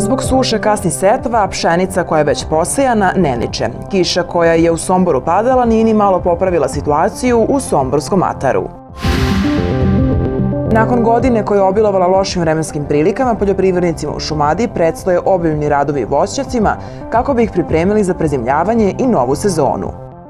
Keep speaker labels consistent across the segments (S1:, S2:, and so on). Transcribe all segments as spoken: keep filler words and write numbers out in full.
S1: Zbog suše kasni setva, pšenica koja je već posejana ne niče. Kiša koja je u Somboru padala nije ni malo popravila situaciju u Somborskom ataru. Nakon godine koja je obilovala lošim vremenskim prilikama, poljoprivrednicima u Šumadiji predstoje obimni radovi voćnjacima kako bi ih pripremili za prezimljavanje i novu sezonu.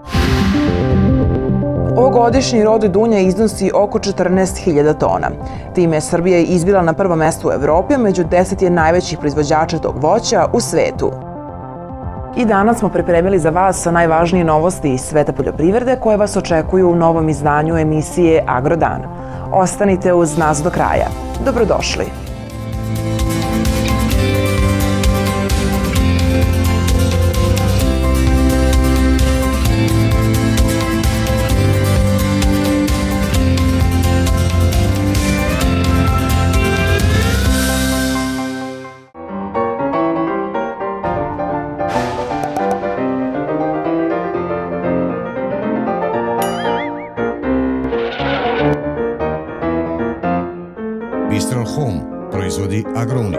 S1: Ovogodišnji rod dunja iznosi oko četrnaest hiljada tona. Time je Srbija izbila na prvo mesto u Evropi, a među deset je najvećih proizvođača tog voća u svetu. I danas smo pripremili za vas najvažnije novosti iz sveta poljoprivrede koje vas očekuju u novom izdanju emisije Agrodan. Ostanite uz nas do kraja. Dobrodošli!
S2: Bistral Home proizvodi Agrouni.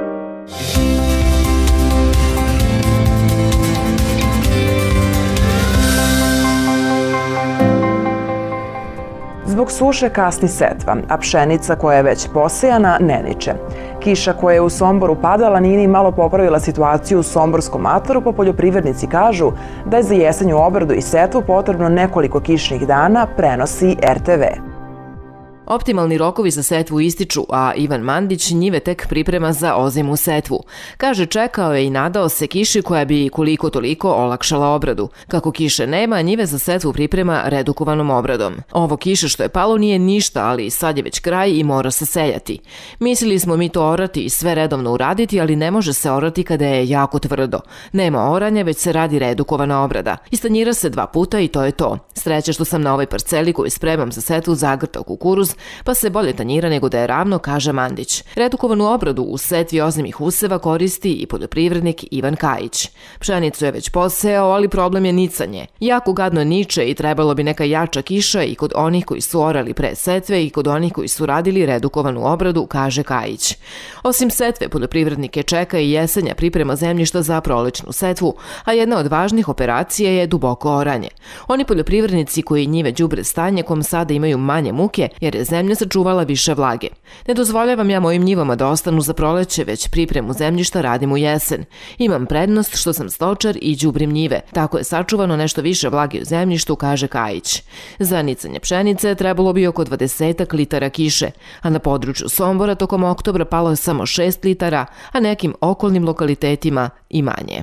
S1: Zbog suše kasni setva, a pšenica koja je već posejana ne niče. Kiša koja je u Somboru padala nije ni malo popravila situaciju u Somborskom ataru, pa poljoprivrednici kažu da je za jesenju obradu i setvu potrebno nekoliko kišnih dana, prenosi R T V.
S3: Optimalni rokovi za setvu ističu, a Ivan Mandić njive tek priprema za ozimu setvu. Kaže, čekao je i nadao se kiši koja bi koliko toliko olakšala obradu. Kako kiše nema, njive za setvu priprema redukovanom obradom. Ovo kiše što je palo nije ništa, ali sad je već kraj i mora se sejati. Mislili smo mi to orati i sve redovno uraditi, ali ne može se orati kada je jako tvrdo. Nema oranja, već se radi redukovana obrada. Istanjira se dva puta i to je to. Sreće što sam na ovoj parceli koju spremam za setvu zagrtao kukuruz, pa se bolje tanjira nego da je ravno, kaže Mandić. Redukovanu obradu u setvi ozimih useva koristi i poljoprivrednik Ivan Kajić. Pšenicu je već posejao, ali problem je nicanje. Jako gadno niče i trebalo bi neka jača kiša i kod onih koji su orali pre setve i kod onih koji su radili redukovanu obradu, kaže Kajić. Osim setve, poljoprivrednike čeka i jesenja priprema zemljišta za prolećnu setvu, a jedna od važnih operacija je duboko oranje. Oni poljoprivrednici koji njive đubre stanjekom sada imaju manje muke jer je zemlja sačuvala više vlage. Ne dozvoljavam ja mojim njivama da ostanu za proleće, već pripremu zemljišta radim u jesen. Imam prednost što sam stočar i đubrim njive. Tako je sačuvano nešto više vlage u zemljištu, kaže Kajić. Za nicanje pšenice trebalo bi oko dvadesetak litara kiše, a na području Sombora tokom oktobra palo je samo šest litara, a nekim okolnim lokalitetima i manje.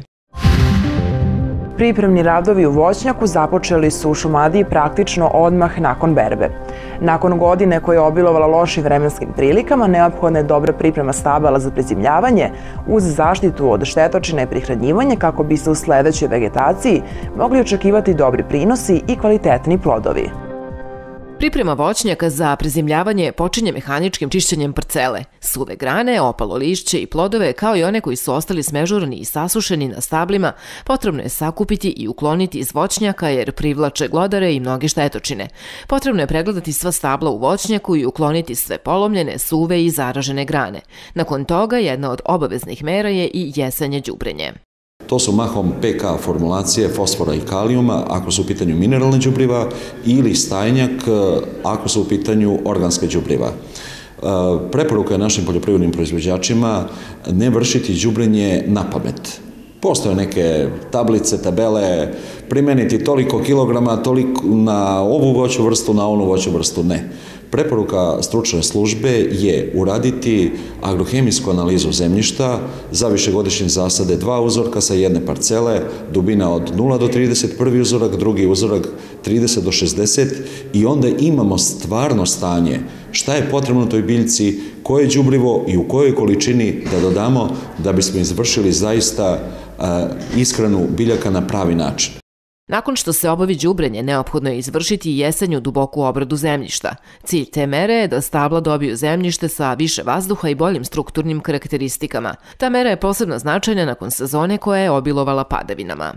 S1: Pripremni radovi u voćnjaku započeli su u Šumadiji praktično odmah nakon berbe. Nakon godine koja je obilovala lošim vremenskim prilikama, neophodna je dobra priprema stabala za prezimljavanje uz zaštitu od štetočina i prihranjivanje kako bi se u sledećoj vegetaciji mogli očekivati dobri prinosi i kvalitetni plodovi.
S3: Priprema voćnjaka za prezimljavanje počinje mehaničkim čišćenjem parcele. Suve grane, opalo lišće i plodove, kao i one koji su ostali smežurani i sasušeni na stablima, potrebno je sakupiti i ukloniti iz voćnjaka jer privlače glodare i mnoge štetočine. Potrebno je pregledati sva stabla u voćnjaku i ukloniti sve polomljene, suve i zaražene grane. Nakon toga, jedna od obaveznih mera je i jesenje đubrenje.
S4: To su mahom P K formulacije fosfora i kalijuma ako su u pitanju mineralne đubriva ili stajnjak ako su u pitanju organske đubriva. Preporuka je našim poljoprivrednim proizvođačima ne vršiti đubrenje na pamet. Postoje neke tablice, tabele, primeniti toliko kilograma, toliko na ovu voću vrstu, na onu voću vrstu, ne. Preporuka stručne službe je uraditi agrohemijsku analizu zemljišta za višegodišnje zasade dva uzorka sa jedne parcele, dubina od nula do trideset, prvi uzorak, drugi uzorak trideset do šezdeset i onda imamo stvarno stanje šta je potrebno toj biljci, koje đubrivo i u kojoj količini da dodamo da bismo izvršili zaista ishranu biljaka na pravi način.
S3: Nakon što se obavi đubrenje, neophodno je izvršiti jesenju duboku obradu zemljišta. Cilj te mere je da stabla dobiju zemljište sa više vazduha i boljim strukturnim karakteristikama. Ta mera je posebno značajna nakon sezone koja je obilovala padavinama.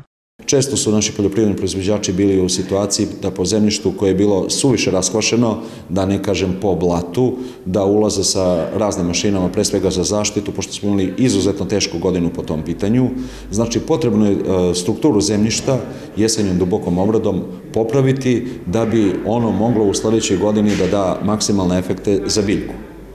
S4: Često su naši poljoprivredni proizvođači bili u situaciji da po zemljištu koje je bilo suviše raskvašeno, da ne kažem po blatu, da ulaze sa raznim mašinama, pre svega za zaštitu, pošto smo imali izuzetno tešku godinu po tom pitanju. Znači, potrebno je strukturu zemljišta jesenjom dubokom obradom popraviti da bi ono moglo u sledećoj godini da da maksimalne efekte za biljku.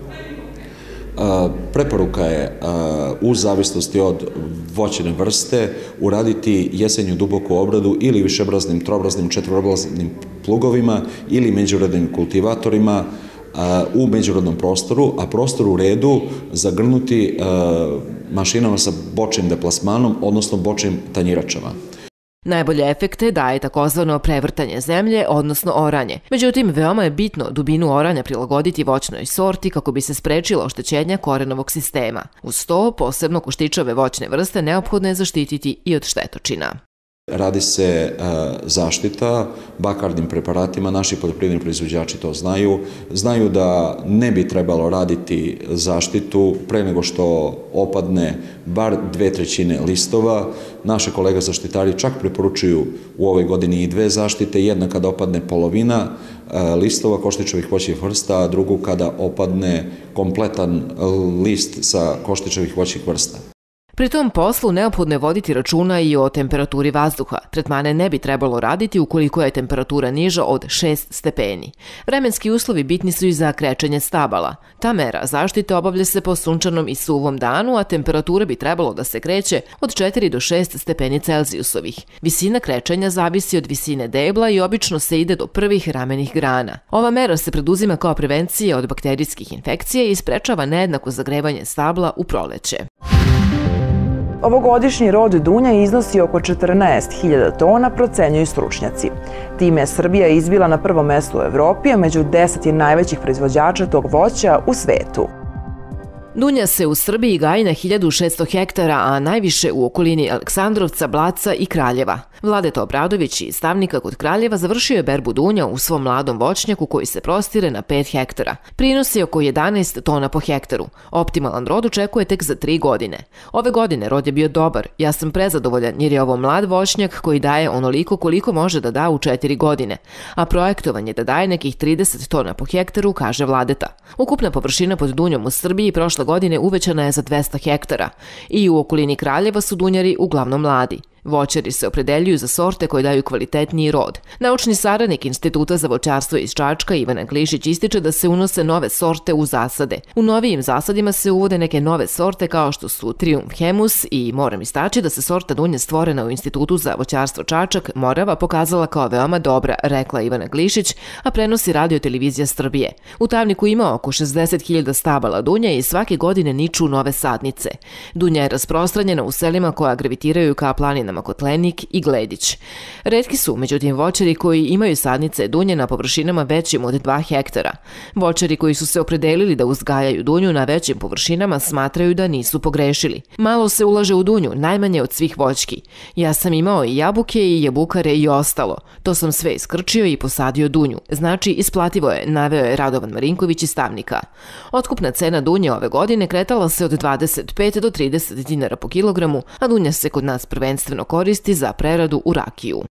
S4: Preporuka je u zavisnosti od voćene vrste uraditi jesenju duboku obradu ili višebraznim, trobraznim, četvorobraznim plugovima ili međurodnim kultivatorima u međurodnom prostoru, a prostor u redu zagrnuti mašinama sa bočnim deplasmanom, odnosno bočnim tanjiračama.
S3: Najbolje efekte daje takozvano prevrtanje zemlje, odnosno oranje. Međutim, veoma je bitno dubinu oranja prilagoditi voćnoj sorti kako bi se sprečilo oštećenja korenovog sistema. Uz to, posebno koštičave voćne vrste neophodno je zaštititi i od štetočina.
S4: Radi se zaštita bakarnim preparatima, naši poljoprivredni proizvođači to znaju. Znaju da ne bi trebalo raditi zaštitu pre nego što opadne bar dve trećine listova. Naše kolega zaštitari čak preporučuju u ovoj godini i dve zaštite, jedna kada opadne polovina listova koštičavih voćnih vrsta, a drugu kada opadne kompletan list sa koštičavih voćnih vrsta.
S3: Pri tom poslu neophodno je voditi računa i o temperaturi vazduha. Tretmane ne bi trebalo raditi ukoliko je temperatura niža od šest stepeni. Vremenski uslovi bitni su i za krečenje stabala. Ta mera zaštite obavlja se po sunčanom i suvom danu, a temperatura bi trebalo da se kreće od četiri do šest stepeni Celzijusovih. Visina krečenja zavisi od visine debla i obično se ide do prvih ramenih grana. Ova mera se preduzima kao prevencija od bakterijskih infekcija i sprečava nejednako zagrevanje stabla u proleće.
S1: Ovogodišnji rod dunja iznosi oko četrnaest hiljada tona, procenjuju stručnjaci. Time je Srbija izbila na prvom mestu u Evropi, a među deset je najvećih proizvođača tog voća u svetu.
S3: Dunja se u Srbiji gaji na hiljadu šessto hektara, a najviše u okolini Aleksandrovca, Blaca i Kraljeva. Vladeta Obradović iz Stavnika kod Kraljeva završio je berbu dunja u svom mladom voćnjaku koji se prostire na pet hektara. Prinos je oko jedanaest tona po hektaru. Optimalan rod očekuje tek za tri godine. Ove godine rod je bio dobar. Ja sam prezadovoljan jer je ovo mlad voćnjak koji daje onoliko koliko može da da u četiri godine. A projektovan je da daje nekih trideset tona po hektaru, kaže Vladeta. Ukupna površina pod dunjom u Srbiji prošle godine uvećana je za dvesta hektara. I u okolini Kraljeva su dunjari uglavnom mladi. Voćari se opredeljuju za sorte koje daju kvalitetniji rod. Naučni saradnik Instituta za voćarstvo iz Čačka Ivan Klišić ističe da se unose nove sorte u zasade. U novijim zasadima se uvode neke nove sorte kao što su Triumf Hemus i moram istaći da se sorta dunje stvorena u Institutu za voćarstvo Čačak Morava pokazala kao veoma dobra, rekla Ivana Klišić, a prenosi Radio televizija Srbije. U Tavniku ima oko šezdeset hiljada stabala dunja i svake godine niču nove sadnice. Dunja je rasprostranjena u selima koja gravitiraju ka planinama Kotlenik i Gledić. Retki su, međutim, voćari koji imaju sadnice dunje na površinama većim od dva hektara. Voćari koji su se opredelili da uzgajaju dunju na većim površinama smatraju da nisu pogrešili. Malo se ulaže u dunju, najmanje od svih voćki. Ja sam imao i jabuke i jabukare i ostalo. To sam sve iskrčio i posadio dunju. Znači, isplativo je, naveo je Radovan Marinković iz Stavnika. Otkupna cena dunje ove godine kretala se od dvadeset pet do trideset dinara po kilogramu, a dunja se kod nas prvenstveno koristi za preradu u rakiju.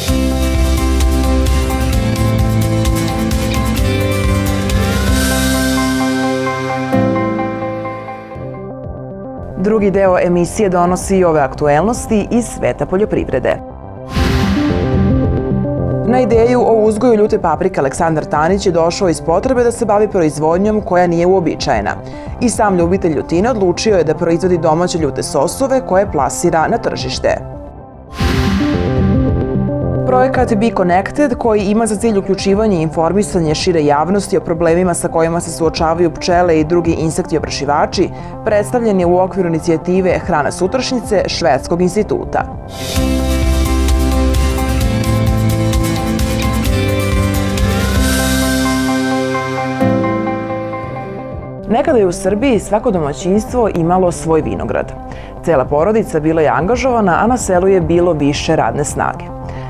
S1: Drugi deo emisije donosi i ove aktuelnosti iz sveta poljoprivrede. Na ideju o uzgoju ljute paprike Aleksandar Tanić je došao iz potrebe da se bavi proizvodnjom koja nije uobičajena. I sam ljubitelj ljutine odlučio je da proizvodi domaće ljute sosove koje plasira na tržište. Projekat Be Connected, koji ima za cilj uključivanje i informisanje šire javnosti o problemima sa kojima se suočavaju pčele i drugi insekti oprašivači, predstavljen je u okviru inicijative Hrana sutrašnjice Švedskog instituta. Nekada je u Srbiji svako domaćinstvo imalo svoj vinograd. Cela porodica bila je angažovana, a na selu je bilo više radne snage.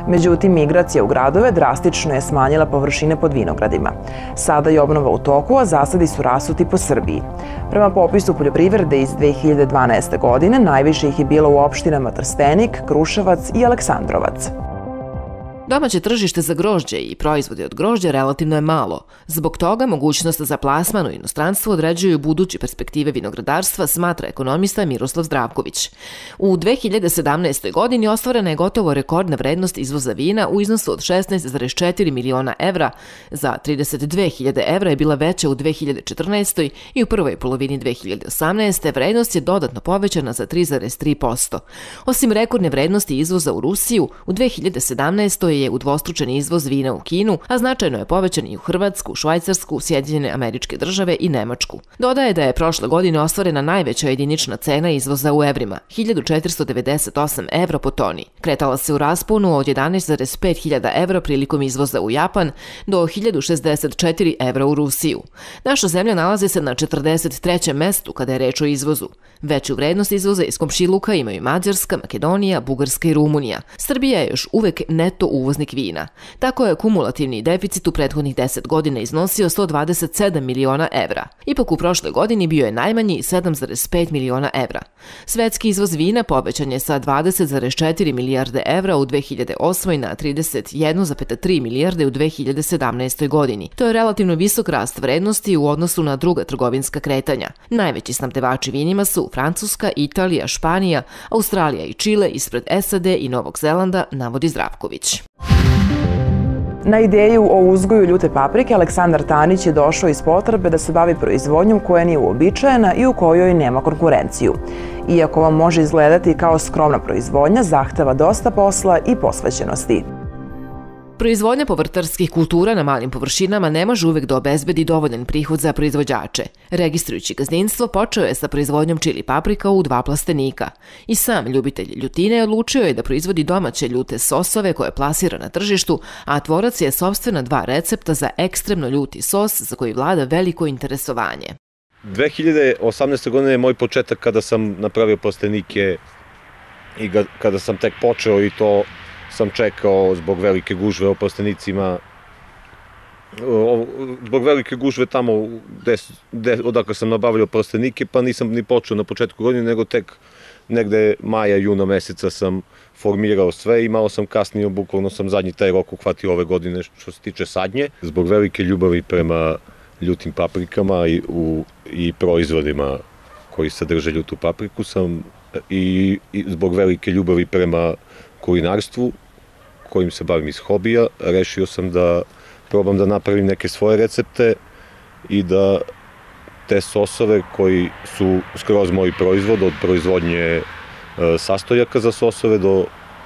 S1: Međutim, migracija u gradove drastično je smanjila površine pod vinogradima. Sada je obnova u toku, a zasadi su rasuti po Srbiji. Prema popisu poljoprivrede iz dve hiljade dvanaeste. godine, najviše ih je bilo u opštinama Trstenik, Kruševac i Aleksandrovac.
S3: Domaće tržište za grožđe i proizvode od grožđa relativno je malo. Zbog toga mogućnost za plasman u inostranstvo određuju buduće perspektive vinogradarstva, smatra ekonomista Miroslav Zdravković. U dve hiljade sedamnaestoj. godini ostvarena je gotovo rekordna vrednost izvoza vina u iznosu od šesnaest zarez četiri miliona evra. Za trideset dve hiljade evra je bila veća u dve hiljade četrnaestoj. i u prvoj polovini dve hiljade osamnaeste. vrednost je dodatno povećana za tri zarez tri posto. Osim rekordne vrednosti izvoza u Rusiju, u dve hiljade sedamnaestoj. je udvostručen izvoz vina u Kinu, a značajno je povećan i u Hrvatsku, Švajcarsku, Sjedinjene Američke Države i Nemačku. Dodaje da je prošle godine ostvarena najveća jedinična cena izvoza u evrima, hiljadu četiristo devedeset osam evra po toni. Kretala se u rasponu od jedanaest zarez pet hiljada evra prilikom izvoza u Japan do hiljadu šezdeset četiri evra u Rusiju. Naša zemlja nalazi se na četrdeset trećem mestu kada je reč o izvozu. Veću vrednost izvoza iz komšiluka imaju Mađarska, Makedonija, Bugarska i Rumunija. Srbija je još uvek neto uvoznik vina. Tako je kumulativni deficit u prethodnih deset godina iznosio sto dvadeset sedam miliona evra. Ipak u prošloj godini bio je najmanji sedam zarez pet miliona evra. Svetski izvoz vina povećan je sa dvadeset zarez četiri milijarde evra u dve hiljade osmoj. na trideset jedna zarez tri milijarde u dve hiljade sedamnaestoj. godini. To je relativno visok rast vrednosti u odnosu na druga trgovinska kretanja. Najveći snabdevači vinima su Francuska, Italija, Španija, Australija i Čile ispred S A D i Novog Zelanda, navodi Zdravković.
S1: Na ideju o uzgoju ljute paprike Aleksandar Tanić je došao iz potrebe da se bavi proizvodnjom koja nije uobičajena i u kojoj nema konkurenciju. Iako vam može izgledati kao skromna proizvodnja, zahteva dosta posla i posvećenosti.
S3: Proizvodnja povrtarskih kultura na malim površinama ne može uvek da obezbedi dovoljan prihod za proizvođače. Registrujući gazdinstvo, počeo je sa proizvodnjom čili paprika u dva plastenika. I sam ljubitelj ljutine odlučio je da proizvodi domaće ljute sosove koje plasira na tržištu, a tvorac je sopstvena dva recepta za ekstremno ljuti sos za koji vlada veliko interesovanje.
S5: dve hiljade osamnaeste. godine je moj početak kada sam napravio plastenike i kada sam tek počeo i to sam čekao zbog velike gužve o plastenicima, zbog velike gužve tamo odakle sam nabavljao plastenike, pa nisam ni počeo na početku godine, nego tek negde maja, juna meseca sam formirao sve i malo sam kasnije, bukvalno sam zadnji taj rok uhvatio ove godine što se tiče sadnje. Zbog velike ljubavi prema ljutim paprikama i, u, i proizvodima koji sadrže ljutu papriku sam i, i zbog velike ljubavi prema kulinarstvu, kojim se bavim iz hobija, rešio sam da probam da napravim neke svoje recepte i da te sosove koji su skroz moji proizvod, od proizvodnje e, sastojaka za sosove do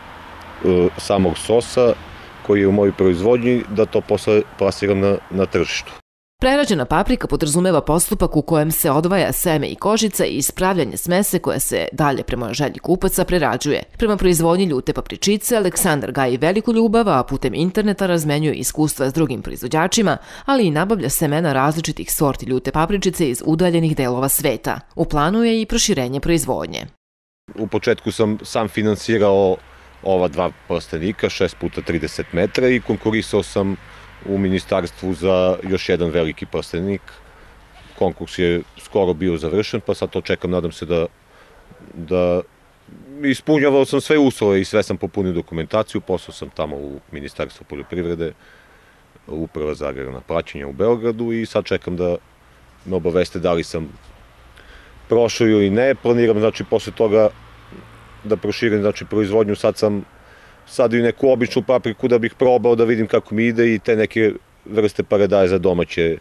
S5: e, samog sosa koji je u mojoj proizvodnji, da to posle plasiram na, na tržištu.
S3: Prerađena paprika podrazumeva postupak u kojem se odvaja seme i kožica i ispravljanje smese koja se dalje prema želji kupaca prerađuje. Prema proizvodnji ljute papričice, Aleksandar gaji veliku ljubav, a putem interneta razmenjuje iskustva s drugim proizvođačima, ali i nabavlja semena različitih sorti ljute papričice iz udaljenih delova sveta. U planu je i proširenje proizvodnje.
S5: U početku sam sam finansirao ova dva plastenika, šest puta trideset metra, i konkurisao sam u ministarstvu za još jedan veliki plastenik. Konkurs je skoro bio završen, pa sad to čekam, nadam se da, da ispunjavao sam sve uslove i sve sam popunio dokumentaciju, poslao sam tamo u Ministarstvo poljoprivrede, Uprava za agrarna plaćanja u Beogradu, i sad čekam da me obaveste da li sam prošao ili ne. Planiram, znači, posle toga da proširim, znači, proizvodnju. Sad sam sad i neku običnu papriku da bih probao da vidim kako mi ide, i te neke vrste paradajza za domaće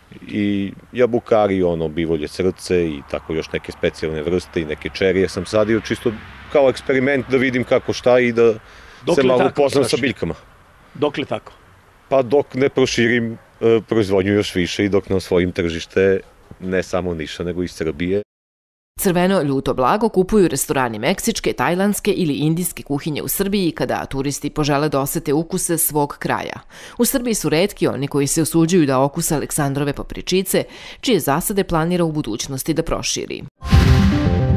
S5: i jabukari, ono, bivolje srce i tako još neke specijalne vrste i neke čerije sam sadio čisto kao eksperiment da vidim kako šta i da se malo upoznam sa biljkama.
S6: Dok li tako?
S5: Pa dok ne proširim e, proizvodnju još više i dok ne osvojim tržište ne samo Niša nego i Srbije.
S3: Crveno ljuto blago kupuju restorani meksičke, tajlandske ili indijske kuhinje u Srbiji kada turisti požele da osete ukuse svog kraja. U Srbiji su retki oni koji se usuđuju da okuse Aleksandrove papričice, čije zasade planira u budućnosti da proširi.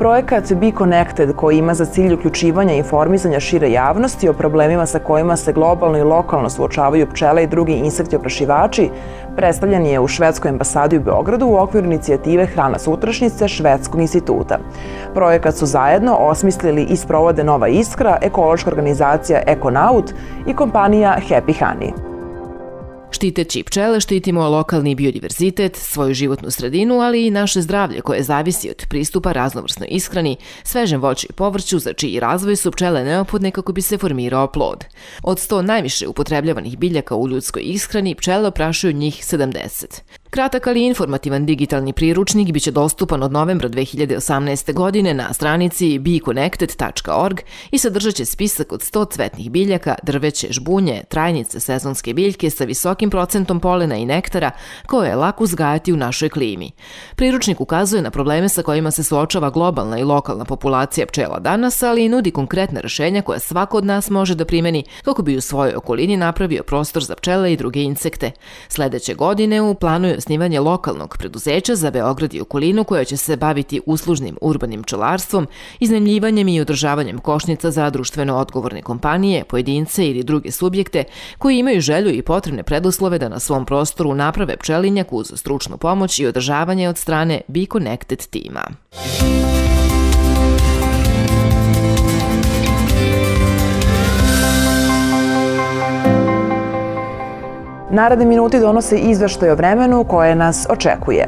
S1: Projekat Be Connected, koji ima za cilj uključivanja i informisanja šire javnosti o problemima sa kojima se globalno i lokalno suočavaju pčele i drugi insekti oprašivači, predstavljen je u švedskoj ambasadi u Beogradu u okviru inicijative Hrana sutrašnjice Švedskog instituta. Projekat su zajedno osmislili i sprovode Nova Iskra, ekološka organizacija Ekonaut i kompanija Happy Honey.
S3: Štiteći pčele, štitimo lokalni biodiverzitet, svoju životnu sredinu, ali i naše zdravlje koje zavisi od pristupa raznovrsnoj ishrani, svežem voću i povrću, za čiji razvoj su pčele neophodne kako bi se formirao plod. Od sto najviše upotrebljavanih biljaka u ljudskoj ishrani, pčele oprašuju njih sedamdeset. Kratak ali informativan digitalni priručnik biće dostupan od novembra dve hiljade osamnaeste. godine na stranici be connected tačka org i sadržaće spisak od sto cvetnih biljaka, drveće, žbunje, trajnice, sezonske biljke sa visokim procentom polena i nektara koje je lako uzgajati u našoj klimi. Priručnik ukazuje na probleme sa kojima se suočava globalna i lokalna populacija pčela danas, ali i nudi konkretne rešenja koja svako od nas može da primeni kako bi u svojoj okolini napravio prostor za pčele i druge insekte. Sledeće godine u planu je osnivanje lokalnog preduzeća za Beograd i okolinu koje će se baviti uslužnim urbanim pčelarstvom, iznajmljivanjem i održavanjem košnica za društveno odgovorne kompanije, pojedince ili druge subjekte koji imaju želju i potrebne preduslove da na svom prostoru naprave pčelinjak uz stručnu pomoć i održavanje od strane Be Connected tima.
S1: Naredni minuti donose izveštaj o vremenu koje nas očekuje.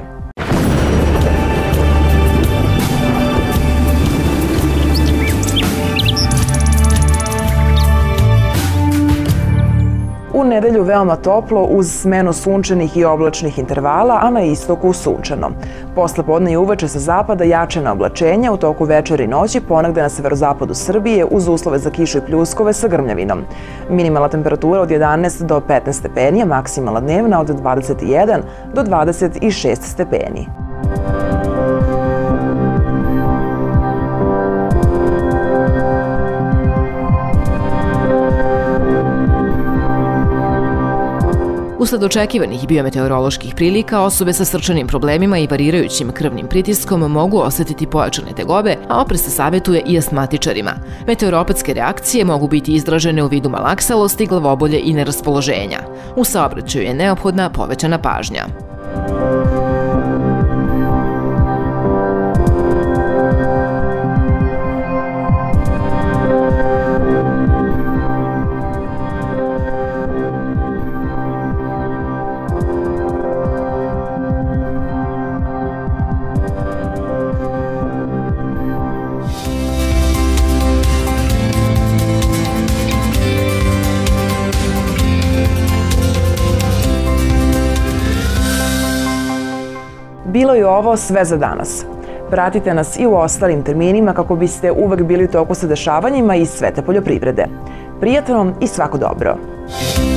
S1: U nedelju veoma toplo uz smenu sunčanih i oblačnih intervala, a na istoku sunčano. Posle podne i uveče sa zapada jačena oblačenja, u toku večeri i noći ponegde na severozapadu Srbije uz uslove za kišu i pljuskove sa grmljavinom. Minimalna temperatura od jedanaest do petnaest stepeni, a maksimalna dnevna od dvadeset jedan do dvadeset šest stepeni.
S3: Usled očekivanih biometeoroloških prilika, osobe sa srčanim problemima i varirajućim krvnim pritiskom mogu osetiti pojačane tegobe, a oprez se savjetuje i astmatičarima. Meteoropatske reakcije mogu biti izražene u vidu malaksalosti, glavobolje i neraspoloženja. U saobraćaju je neophodna povećana pažnja.
S1: Bilo je ovo sve za danas. Pratite nas i u ostalim terminima kako biste uvek bili u toku sa dešavanjima iz sveta poljoprivrede. Prijatno i svako dobro!